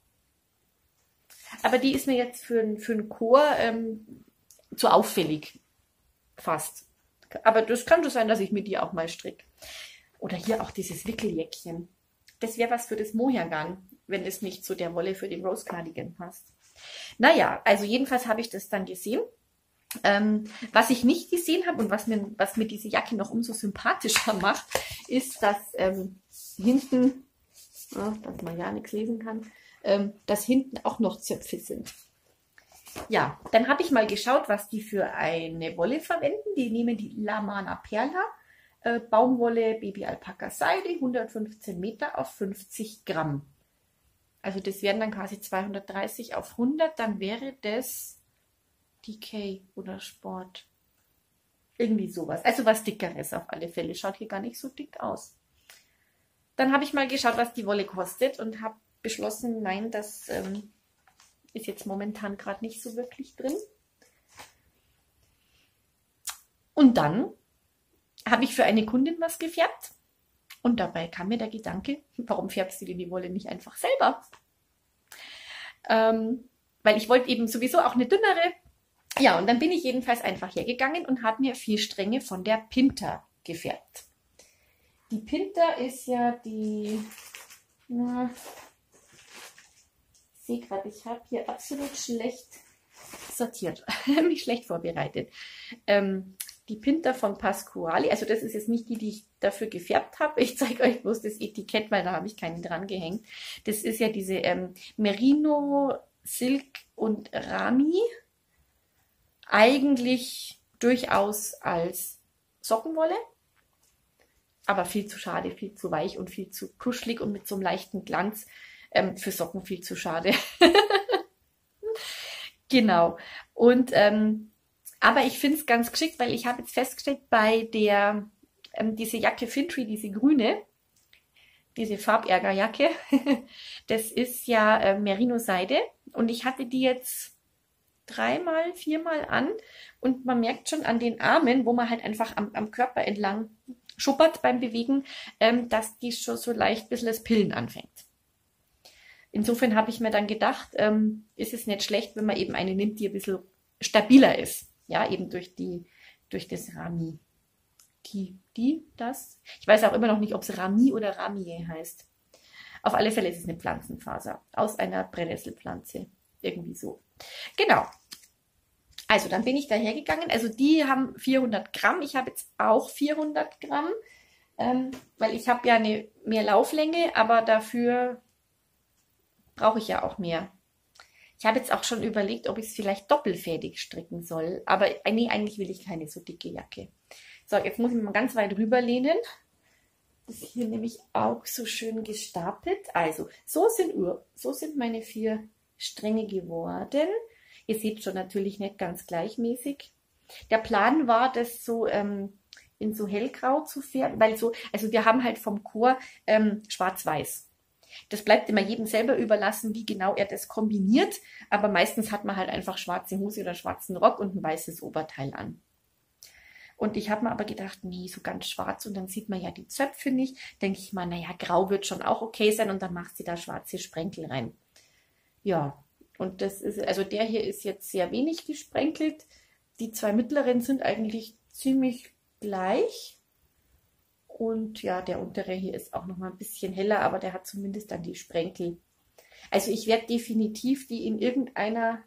Aber die ist mir jetzt für einen Chor zu auffällig. Fast. Aber das kann schon sein, dass ich mir die auch mal stricke. Oder hier auch dieses Wickeljäckchen. Das wäre was für das Mohair-Garn, wenn es nicht zu der Wolle für den Rose Cardigan passt. Naja, also jedenfalls habe ich das dann gesehen. Was ich nicht gesehen habe und was mir diese Jacke noch umso sympathischer macht, ist, dass hinten, dass man ja nichts lesen kann, dass hinten auch noch Zöpfe sind. Ja, dann habe ich mal geschaut, was die für eine Wolle verwenden. Die nehmen die La Mana Perla, Baumwolle, Baby Alpaka Seide, 115 Meter auf 50 Gramm. Also das wären dann quasi 230 auf 100, dann wäre das DK oder Sport. Irgendwie sowas. Also was Dickeres auf alle Fälle. Schaut hier gar nicht so dick aus. Dann habe ich mal geschaut, was die Wolle kostet und habe beschlossen, nein, das ist jetzt momentan gerade nicht so wirklich drin. Und dann habe ich für eine Kundin was gefärbt. Und dabei kam mir der Gedanke, warum färbst du dir die Wolle nicht einfach selber? Weil ich wollte eben sowieso auch eine dünnere. Ja, und dann bin ich jedenfalls einfach hergegangen und habe mir 4 Stränge von der Pinter gefärbt. Die Pinter ist ja die, ich sehe gerade, ich habe hier absolut schlecht sortiert, mich schlecht vorbereitet. Die Pinter von Pasquali, also das ist jetzt nicht die, die ich dafür gefärbt habe. Ich zeige euch bloß das Etikett, weil da habe ich keinen dran gehängt. Das ist ja diese Merino, Silk und Rami. Eigentlich durchaus als Sockenwolle, aber viel zu schade, viel zu weich und viel zu kuschelig und mit so einem leichten Glanz. Für Socken viel zu schade. Genau. Und aber ich finde es ganz geschickt, weil ich habe jetzt festgestellt, bei der diese Jacke Fintry, diese grüne, diese Farbärgerjacke, das ist ja Merino-Seide und ich hatte die jetzt 3-mal, 4-mal an und man merkt schon an den Armen, wo man halt einfach am Körper entlang schuppert beim Bewegen, dass die schon so leicht ein bisschen das Pillen anfängt. Insofern habe ich mir dann gedacht, ist es nicht schlecht, wenn man eben eine nimmt, die ein bisschen stabiler ist. Ja, eben durch das Rami. Das. Ich weiß auch immer noch nicht, ob es Rami oder Ramie heißt. Auf alle Fälle ist es eine Pflanzenfaser aus einer Brennnesselpflanze. Irgendwie so. Genau. Also dann bin ich da hergegangen. Also die haben 400 Gramm. Ich habe jetzt auch 400 Gramm, weil ich habe ja eine mehr Lauflänge, aber dafür brauche ich ja auch mehr. Ich habe jetzt auch schon überlegt, ob ich es vielleicht doppelfädig stricken soll. Aber nee, eigentlich will ich keine so dicke Jacke. So, jetzt muss ich mal ganz weit rüberlehnen. Das ist hier nämlich auch so schön gestapelt. Also, so sind meine 4 Stränge geworden. Ihr seht schon natürlich nicht ganz gleichmäßig. Der Plan war, das so in so hellgrau zu färben, weil so, also wir haben halt vom Chor schwarz-weiß. Das bleibt immer jedem selber überlassen, wie genau er das kombiniert. Aber meistens hat man halt einfach schwarze Hose oder schwarzen Rock und ein weißes Oberteil an. Und ich habe mir aber gedacht, nee, so ganz schwarz und dann sieht man ja die Zöpfe nicht. Denke ich mal, naja, grau wird schon auch okay sein und dann macht sie da schwarze Sprenkel rein. Ja, und das ist, also der hier ist jetzt sehr wenig gesprenkelt. Die 2 mittleren sind eigentlich ziemlich gleich. Und ja, der untere hier ist auch noch mal ein bisschen heller, aber der hat zumindest dann die Sprenkel. Also ich werde definitiv die in irgendeiner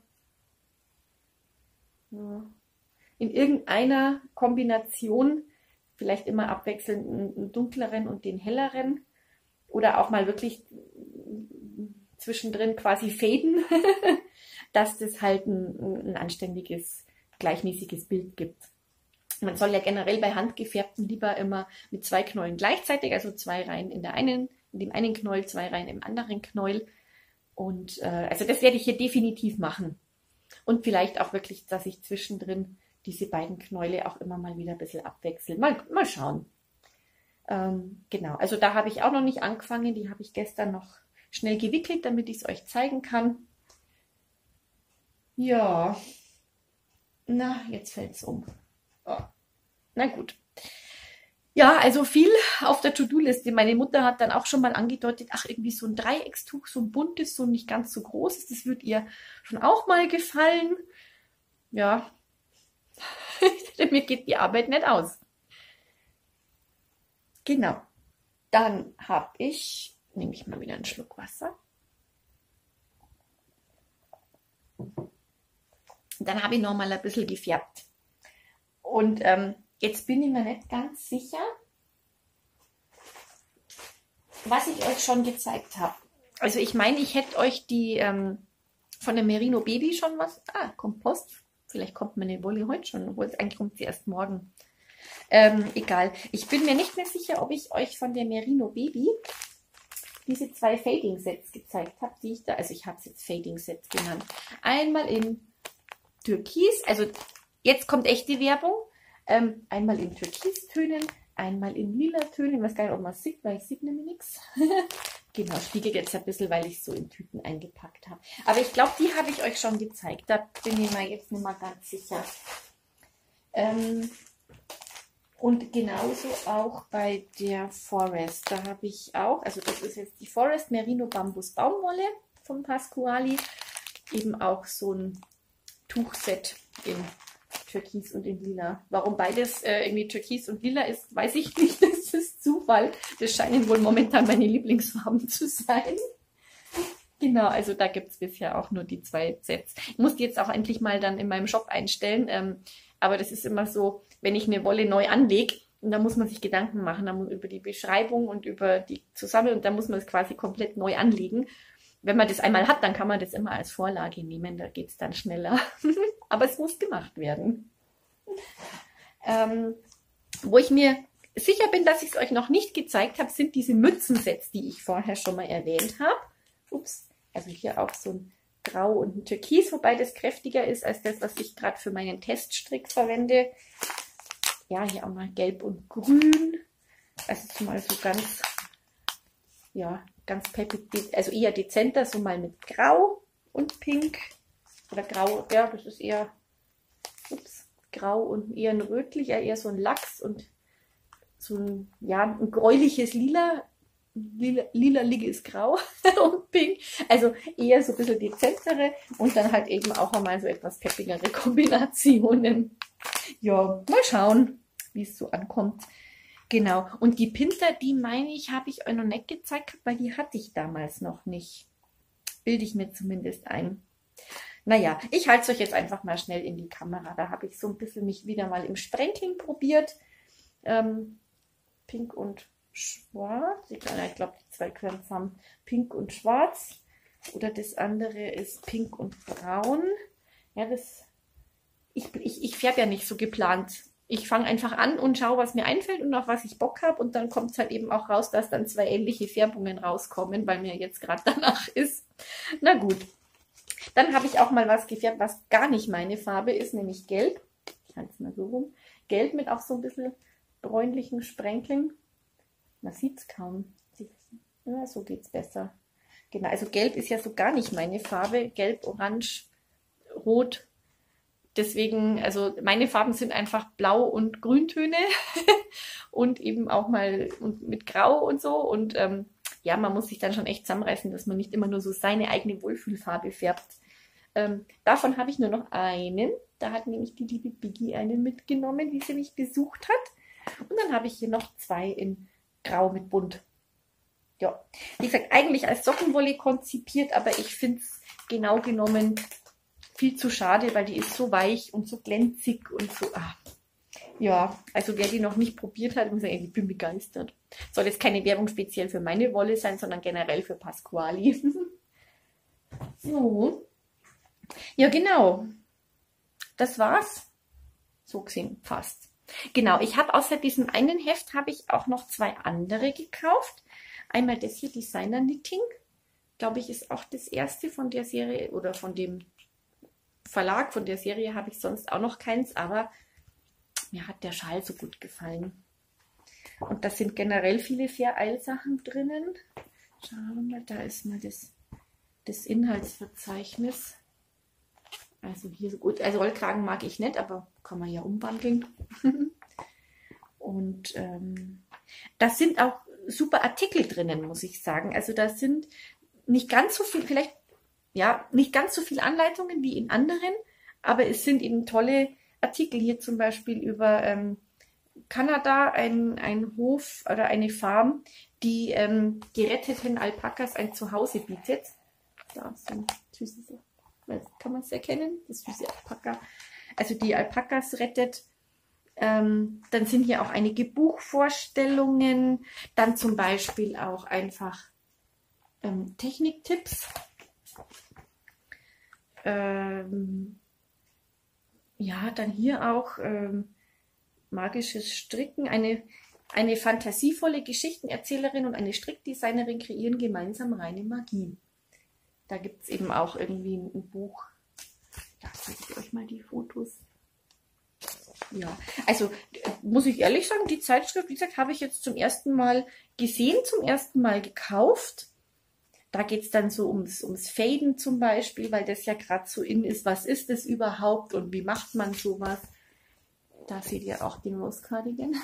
Kombination, vielleicht immer abwechselnd einen dunkleren und den helleren oder auch mal wirklich zwischendrin quasi faden, dass das halt ein anständiges, gleichmäßiges Bild gibt. Man soll ja generell bei handgefärbten lieber immer mit 2 Knäueln gleichzeitig, also 2 Reihen in dem einen Knäuel, 2 Reihen im anderen Knäuel. Und also das werde ich hier definitiv machen. Und vielleicht auch wirklich, dass ich zwischendrin diese beiden Knäule auch immer mal wieder ein bisschen abwechseln. Mal schauen. Genau, also da habe ich auch noch nicht angefangen. Die habe ich gestern noch schnell gewickelt, damit ich es euch zeigen kann. Ja, na, jetzt fällt es um. Oh. Na gut. Ja, also viel auf der To-Do-Liste. Meine Mutter hat dann auch schon mal angedeutet, ach, irgendwie so ein Dreieckstuch, so ein buntes, so nicht ganz so großes, das wird ihr schon auch mal gefallen. Ja, Mir geht die Arbeit nicht aus. Genau. Dann habe ich, nehme ich mal wieder einen Schluck Wasser. Dann habe ich noch mal ein bisschen gefärbt. Und jetzt bin ich mir nicht ganz sicher, was ich euch schon gezeigt habe. Also ich meine, ich hätte euch die von der Merino Baby schon was. Kompost. Vielleicht kommt meine Wolle heute schon, obwohl es eigentlich kommt sie erst morgen. Egal. Ich bin mir nicht mehr sicher, ob ich euch von der Merino Baby diese 2 Fading-Sets gezeigt habe, die ich da, also ich habe es jetzt Fading-Sets genannt. Einmal in Türkis, also jetzt kommt echte Werbung. Einmal in Türkistönen, einmal in lila Tönen. Ich weiß gar nicht, ob man es sieht, weil ich sehe nämlich nichts. Genau, spiegelt jetzt ein bisschen, weil ich es so in Tüten eingepackt habe. Aber ich glaube, die habe ich euch schon gezeigt. Da bin ich mir jetzt nicht mal ganz sicher. Und genauso auch bei der Forest. Da habe ich auch, also das ist jetzt die Forest Merino Bambus Baumwolle von Pasquali. Eben auch so ein Tuchset in Türkis und in Lila. Warum beides irgendwie Türkis und Lila ist, weiß ich nicht. Das ist Zufall. Das scheinen wohl momentan meine Lieblingsfarben zu sein. Genau, also da gibt es bisher auch nur die 2 Sets. Ich muss die jetzt auch endlich mal dann in meinem Shop einstellen. Aber das ist immer so, wenn ich eine Wolle neu anlege, und da muss man sich Gedanken machen über die Beschreibung und über die Zusammenhang. Und da muss man es quasi komplett neu anlegen. Wenn man das einmal hat, dann kann man das immer als Vorlage nehmen. Da geht es dann schneller. Aber es muss gemacht werden. Wo ich mir sicher bin, dass ich es euch noch nicht gezeigt habe, sind diese Mützensets, die ich vorher schon mal erwähnt habe. Ups, also hier auch so ein Grau und ein Türkis, wobei das kräftiger ist als das, was ich gerade für meinen Teststrick verwende. Ja, hier auch mal Gelb und Grün. Also mal so ganz, ja, ganz peppig, also eher dezenter, so mal mit Grau und Pink. Oder Grau, ja, das ist eher, ups, Grau und eher ein rötlicher, eher so ein Lachs und so ein, ja, ein gräuliches Lila. Lila-liges Grau und Pink. Also eher so ein bisschen dezentere und dann halt eben auch einmal so etwas peppigere Kombinationen. Ja, mal schauen, wie es so ankommt. Genau. Und die Pinsel, die meine ich, habe ich euch noch nicht gezeigt, weil die hatte ich damals noch nicht. Bilde ich mir zumindest ein. Naja, ich halte es euch jetzt einfach mal schnell in die Kamera. Da habe ich so ein bisschen mich wieder mal im Sprenkeln probiert. Pink und Schwarz. Ich glaube, die 2 gehören zusammen. Pink und Schwarz. Oder das andere ist Pink und Braun. Ja, ich färbe ja nicht so geplant. Ich fange einfach an und schaue, was mir einfällt und auf was ich Bock habe. Und dann kommt es halt eben auch raus, dass dann 2 ähnliche Färbungen rauskommen, weil mir jetzt gerade danach ist. Na gut. Dann habe ich auch mal was gefärbt, was gar nicht meine Farbe ist, nämlich Gelb. Ich halte es mal so rum. Gelb mit auch so ein bisschen bräunlichen Sprenkeln. Man sieht es kaum. Ja, so geht es besser. Genau, also Gelb ist ja so gar nicht meine Farbe. Gelb, Orange, Rot. Deswegen, also meine Farben sind einfach Blau- und Grüntöne. Und eben auch mal mit Grau und so. Und ja, man muss sich dann schon echt zusammenreißen, dass man nicht immer nur so seine eigene Wohlfühlfarbe färbt. Davon habe ich nur noch einen. Da hat nämlich die liebe Biggie einen mitgenommen, die sie mich besucht hat. Und dann habe ich hier noch 2 in Grau mit Bunt. Ja, wie gesagt, eigentlich als Sockenwolle konzipiert, aber ich finde es genau genommen viel zu schade, weil die ist so weich und so glänzig und so. Ja, also wer die noch nicht probiert hat, muss sagen, ich bin begeistert. Soll jetzt keine Werbung speziell für meine Wolle sein, sondern generell für Pasquali. So. Ja, genau. Das war's. So gesehen fast. Genau, ich habe außer diesem einen Heft habe ich auch noch 2 andere gekauft. Einmal das hier, Designer Knitting. Glaube ich, ist auch das erste von der Serie oder von dem Verlag. Von der Serie habe ich sonst auch noch keins, aber mir hat der Schal so gut gefallen. Und da sind generell viele Fair Isle Sachen drinnen. Schauen wir mal, da ist mal das Inhaltsverzeichnis. Also hier so gut. Also Rollkragen mag ich nicht, aber kann man ja umwandeln. Und da sind auch super Artikel drinnen, muss ich sagen. Also da sind nicht ganz so viel, vielleicht, ja, nicht ganz so viele Anleitungen wie in anderen, aber es sind eben tolle Artikel hier zum Beispiel über Kanada, ein Hof oder eine Farm, die geretteten Alpakas ein Zuhause bietet. Da ist ein süßes, kann man es erkennen? Das süße Alpaka. Also die Alpakas rettet. Dann sind hier auch einige Buchvorstellungen. Dann zum Beispiel auch einfach Techniktipps. Ja, dann hier auch magisches Stricken. Eine fantasievolle Geschichtenerzählerin und eine Strickdesignerin kreieren gemeinsam reine Magie. Da gibt es eben auch irgendwie ein Buch. Da zeige ich euch mal die Fotos. Ja, also muss ich ehrlich sagen, die Zeitschrift, wie gesagt, habe ich jetzt zum ersten Mal gesehen, zum ersten Mal gekauft. Da geht es dann so ums Faden zum Beispiel, weil das ja gerade so in ist. Was ist das überhaupt und wie macht man sowas? Da seht ihr auch den Rose Cardigan.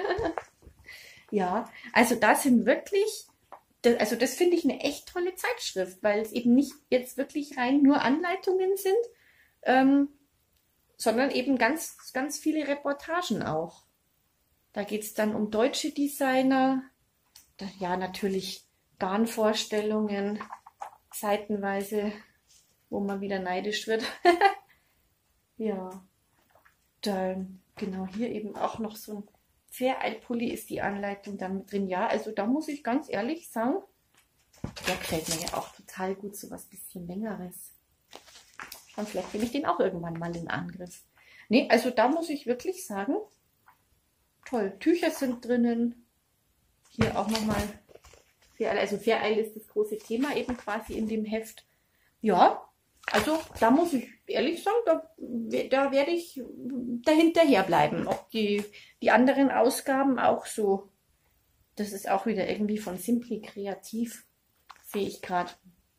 Ja, also da sind wirklich, also das finde ich eine echt tolle Zeitschrift, weil es eben nicht jetzt wirklich rein nur Anleitungen sind, sondern eben ganz, ganz viele Reportagen auch. Da geht es dann um deutsche Designer, ja natürlich Garnvorstellungen, seitenweise, wo man wieder neidisch wird. Ja, dann genau hier eben auch noch so ein Pulli ist die Anleitung dann mit drin. Ja, also da muss ich ganz ehrlich sagen, der gefällt mir ja auch total gut, so was bisschen längeres. Und vielleicht nehme ich den auch irgendwann mal in Angriff. Nee, also da muss ich wirklich sagen, toll. Tücher sind drinnen. Hier auch nochmal Fair, also Fair Isle ist das große Thema eben quasi in dem Heft. Ja, also da muss ich ehrlich sagen, da werde ich dahinterher bleiben. Ob die anderen Ausgaben auch so, das ist auch wieder irgendwie von Simply Kreativ, sehe ich gerade.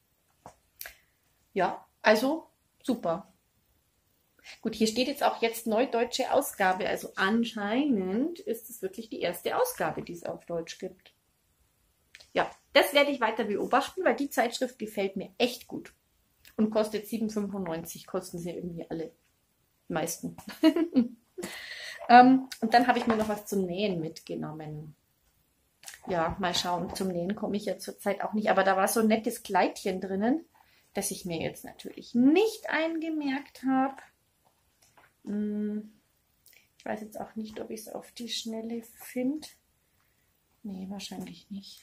Ja, also super. Gut, hier steht jetzt auch jetzt Neudeutsche Ausgabe. Also anscheinend ist es wirklich die erste Ausgabe, die es auf Deutsch gibt. Ja, das werde ich weiter beobachten, weil die Zeitschrift gefällt mir echt gut. Und kostet 7,95, kosten sie irgendwie alle. Die meisten. Und dann habe ich mir noch was zum Nähen mitgenommen. Ja, mal schauen. Zum Nähen komme ich ja zurzeit auch nicht. Aber da war so ein nettes Kleidchen drinnen, das ich mir jetzt natürlich nicht eingemerkt habe. Ich weiß jetzt auch nicht, ob ich es auf die Schnelle finde. Nee, wahrscheinlich nicht.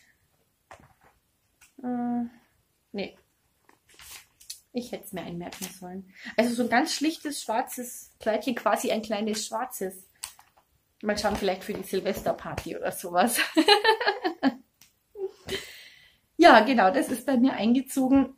Nee. Ich hätte es mir einmerken sollen. Also so ein ganz schlichtes schwarzes Kleidchen, quasi ein kleines schwarzes. Mal schauen, vielleicht für die Silvesterparty oder sowas. Ja, genau, das ist bei mir eingezogen.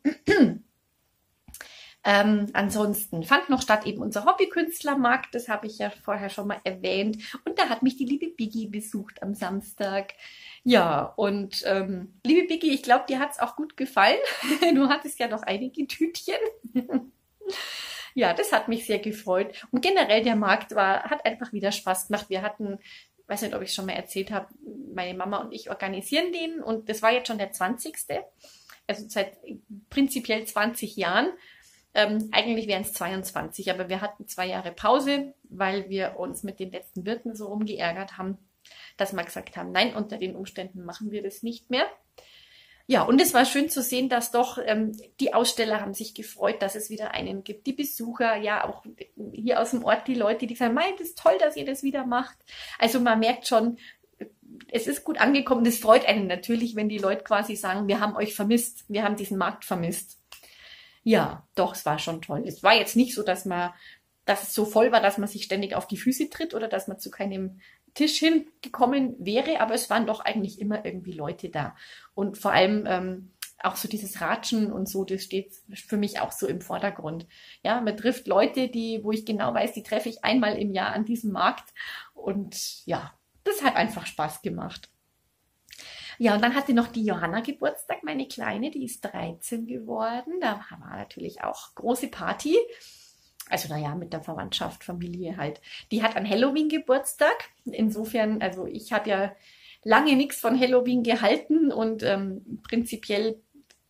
Ansonsten fand noch statt eben unser Hobbykünstlermarkt, das habe ich ja vorher schon mal erwähnt. Und da hat mich die liebe Biggie besucht am Samstag. Ja, und liebe Biggie, ich glaube, dir hat es auch gut gefallen. Du hattest ja noch einige Tütchen. Ja, das hat mich sehr gefreut. Und generell der Markt hat einfach wieder Spaß gemacht. Wir hatten, weiß nicht, ob ich es schon mal erzählt habe, meine Mama und ich organisieren den. Und das war jetzt schon der 20. Also seit prinzipiell 20 Jahren. Eigentlich wären es 22, aber wir hatten 2 Jahre Pause, weil wir uns mit den letzten Wirten so rumgeärgert haben, dass wir gesagt haben, nein, unter den Umständen machen wir das nicht mehr. Ja, und es war schön zu sehen, dass doch die Aussteller haben sich gefreut, dass es wieder einen gibt. Die Besucher, ja auch hier aus dem Ort, die Leute, die sagen, mein, das ist toll, dass ihr das wieder macht. Also man merkt schon, es ist gut angekommen. Das freut einen natürlich, wenn die Leute quasi sagen, wir haben euch vermisst, wir haben diesen Markt vermisst. Ja, doch, es war schon toll. Es war jetzt nicht so, dass es so voll war, dass man sich ständig auf die Füße tritt oder dass man zu keinem Tisch hingekommen wäre, aber es waren doch eigentlich immer irgendwie Leute da. Und vor allem auch so dieses Ratschen und so, das steht für mich auch so im Vordergrund. Ja, man trifft Leute, wo ich genau weiß, die treffe ich einmal im Jahr an diesem Markt. Und ja, das hat einfach Spaß gemacht. Ja, und dann hatte noch die Johanna Geburtstag, meine Kleine, die ist 13 geworden. Da war natürlich auch große Party. Also naja, mit der Verwandtschaft, Familie halt. Die hat an Halloween Geburtstag. Insofern, also ich habe ja lange nichts von Halloween gehalten und prinzipiell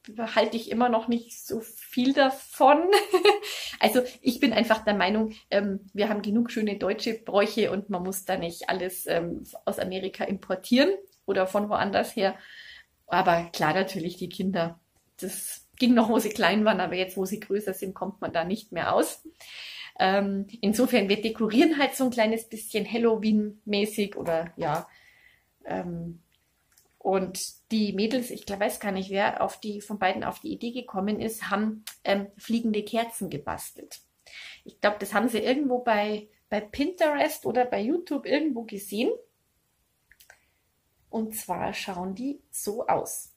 halte ich immer noch nicht so viel davon. Also ich bin einfach der Meinung, wir haben genug schöne deutsche Bräuche und man muss da nicht alles aus Amerika importieren oder von woanders her. Aber klar, natürlich die Kinder, das ging noch, wo sie klein waren, aber jetzt, wo sie größer sind, kommt man da nicht mehr aus. Insofern, wir dekorieren halt so ein kleines bisschen Halloween-mäßig oder ja. Und die Mädels, ich weiß gar nicht, wer von beiden auf die Idee gekommen ist, haben fliegende Kerzen gebastelt. Ich glaube, das haben sie irgendwo bei Pinterest oder bei YouTube irgendwo gesehen. Und zwar schauen die so aus.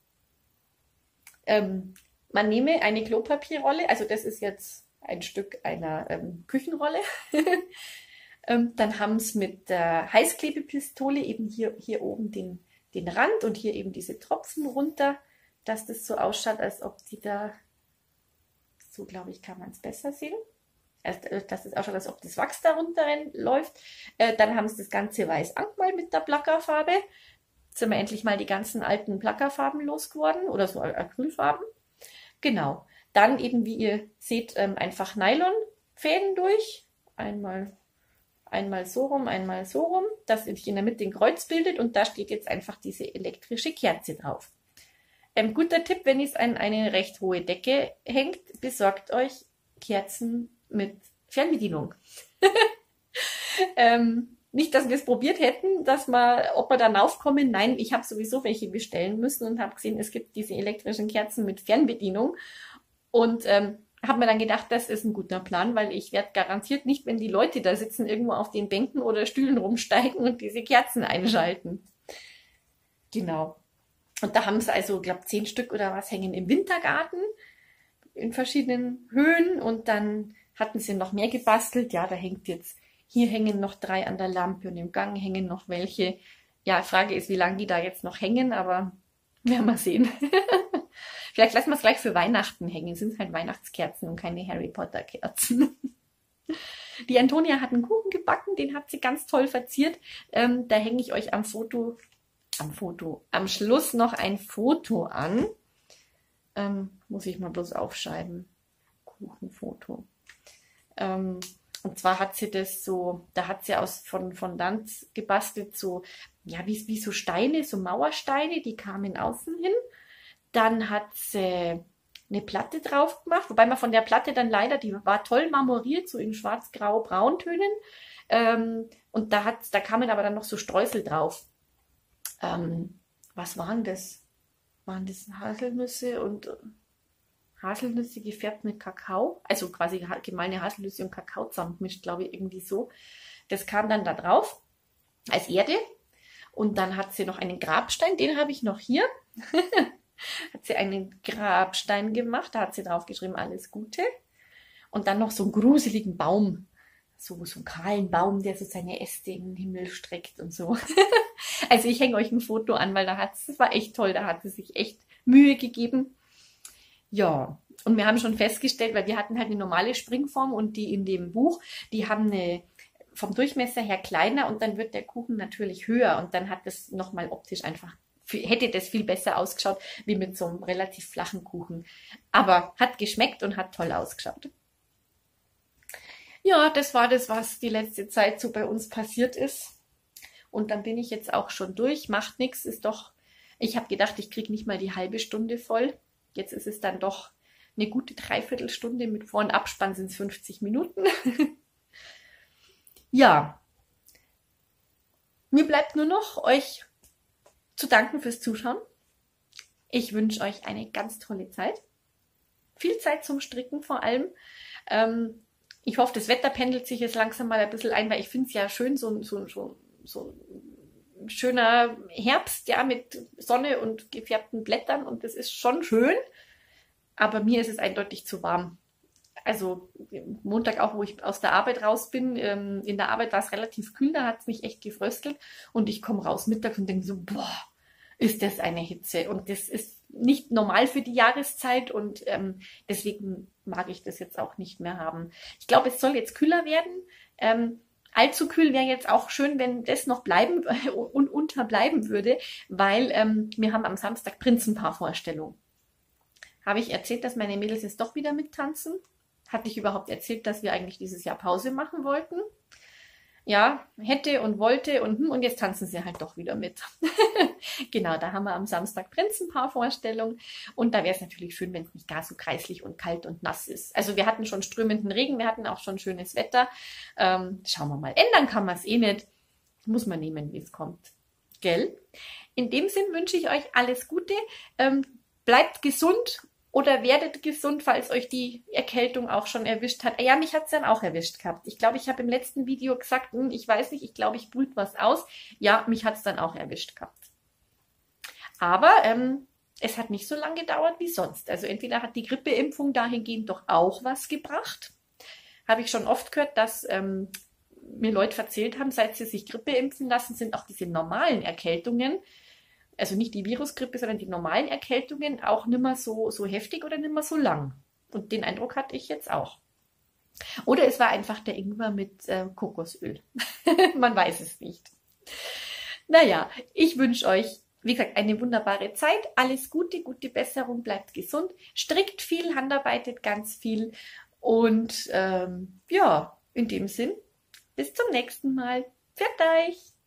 Man nehme eine Klopapierrolle, also das ist jetzt ein Stück einer Küchenrolle. Dann haben sie mit der Heißklebepistole eben hier oben den Rand und hier eben diese Tropfen runter, dass das so ausschaut, als ob die da, so glaube ich, kann man es besser sehen, dass es ausschaut, als ob das Wachs da runter läuft. Dann haben sie das Ganze weiß angemalt mit der Plackerfarbe. Jetzt sind wir endlich mal die ganzen alten Plackerfarben losgeworden oder so Acrylfarben. Genau. Dann eben, wie ihr seht, einfach Nylonfäden durch. Einmal so rum, dass sich in der Mitte ein Kreuz bildet und da steht jetzt einfach diese elektrische Kerze drauf. Guter Tipp, wenn es an eine recht hohe Decke hängt, besorgt euch Kerzen mit Fernbedienung. Nicht, dass wir es probiert hätten, ob wir da raufkommen. Nein, ich habe sowieso welche bestellen müssen und habe gesehen, es gibt diese elektrischen Kerzen mit Fernbedienung. Und habe mir dann gedacht, das ist ein guter Plan, weil ich werde garantiert nicht, wenn die Leute da sitzen, irgendwo auf den Bänken oder Stühlen rumsteigen und diese Kerzen einschalten. Genau. Und da haben sie also, glaube 10 Stück oder was hängen im Wintergarten in verschiedenen Höhen und dann hatten sie noch mehr gebastelt. Ja, hier hängen noch 3 an der Lampe und im Gang hängen noch welche. Ja, Frage ist, wie lange die da jetzt noch hängen, aber werden wir sehen. Vielleicht lassen wir es gleich für Weihnachten hängen. Es sind halt Weihnachtskerzen und keine Harry Potter Kerzen. Die Antonia hat einen Kuchen gebacken, den hat sie ganz toll verziert. Da hänge ich euch am Schluss noch ein Foto an. Muss ich mal bloß aufschreiben. Kuchenfoto. Und zwar hat sie das so, da hat sie von Lanz gebastelt, so, ja, wie so Steine, so Mauersteine, die kamen außen hin. Dann hat sie eine Platte drauf gemacht, wobei man von der Platte dann leider, die war toll marmoriert, so in schwarz-grau-brauntönen. Und da kamen aber dann noch so Streusel drauf. Was waren das? Waren das Haselnüsse gefärbt mit Kakao? Also quasi gemahlene Haselnüsse und Kakao zusammengemischt, glaube ich, irgendwie so. Das kam dann da drauf als Erde. Und dann hat sie noch einen Grabstein, den habe ich noch hier. Hat sie einen Grabstein gemacht, da hat sie draufgeschrieben, alles Gute. Und dann noch so einen gruseligen Baum, so einen kahlen Baum, der so seine Äste in den Himmel streckt und so. Also ich hänge euch ein Foto an, weil das war echt toll, da hat sie sich echt Mühe gegeben. Ja, und wir haben schon festgestellt, weil wir hatten halt eine normale Springform und die in dem Buch, die haben vom Durchmesser her kleiner und dann wird der Kuchen natürlich höher und dann hat das nochmal optisch einfach hätte das viel besser ausgeschaut, wie mit so einem relativ flachen Kuchen. Aber hat geschmeckt und hat toll ausgeschaut. Ja, das war das, was die letzte Zeit so bei uns passiert ist. Und dann bin ich jetzt auch schon durch. Macht nichts, ich habe gedacht, ich kriege nicht mal die halbe Stunde voll. Jetzt ist es dann doch eine gute Dreiviertelstunde. Mit Vor- und Abspann sind es 50 Minuten. Ja, mir bleibt nur noch, euch zu danken fürs Zuschauen. Ich wünsche euch eine ganz tolle Zeit. Viel Zeit zum Stricken vor allem. Ich hoffe, das Wetter pendelt sich jetzt langsam mal ein bisschen ein, weil ich finde es ja schön, so ein schöner Herbst, ja, mit Sonne und gefärbten Blättern und das ist schon schön, aber mir ist es eindeutig zu warm. Also Montag auch, wo ich aus der Arbeit raus bin, in der Arbeit war es relativ kühl, da hat es mich echt gefröstelt und ich komme raus mittags und denke so, boah, ist das eine Hitze und das ist nicht normal für die Jahreszeit und deswegen mag ich das jetzt auch nicht mehr haben. Ich glaube, es soll jetzt kühler werden. Allzu kühl wäre jetzt auch schön, wenn das noch bleiben und unterbleiben würde, weil wir haben am Samstag Prinzenpaar-Vorstellung. Habe ich erzählt, dass meine Mädels jetzt doch wieder mittanzen? Hatte ich überhaupt erzählt, dass wir eigentlich dieses Jahr Pause machen wollten? Ja, hätte und wollte und jetzt tanzen sie halt doch wieder mit. Genau, da haben wir am Samstag Prinzenpaar-Vorstellung und da wäre es natürlich schön, wenn es nicht gar so kreislig und kalt und nass ist. Also wir hatten schon strömenden Regen, wir hatten auch schon schönes Wetter. Schauen wir mal, ändern kann man es eh nicht. Muss man nehmen, wie es kommt. Gell? In dem Sinn wünsche ich euch alles Gute. Bleibt gesund oder werdet gesund, falls euch die Erkältung auch schon erwischt hat. Ja, mich hat es dann auch erwischt gehabt. Ich glaube, ich habe im letzten Video gesagt, ich weiß nicht, ich glaube, ich brüte was aus. Ja, mich hat es dann auch erwischt gehabt. Aber es hat nicht so lange gedauert wie sonst. Also entweder hat die Grippeimpfung dahingehend doch auch was gebracht. Habe ich schon oft gehört, dass mir Leute erzählt haben, seit sie sich Grippe impfen lassen, sind auch diese normalen Erkältungen, also nicht die Virusgrippe, sondern die normalen Erkältungen auch nicht mehr so heftig oder nicht mehr so lang. Und den Eindruck hatte ich jetzt auch. Oder es war einfach der Ingwer mit Kokosöl. Man weiß es nicht. Naja, ich wünsche euch, wie gesagt, eine wunderbare Zeit. Alles Gute, gute Besserung, bleibt gesund, strickt viel, handarbeitet ganz viel. Und ja, in dem Sinn, bis zum nächsten Mal. Pfiat euch!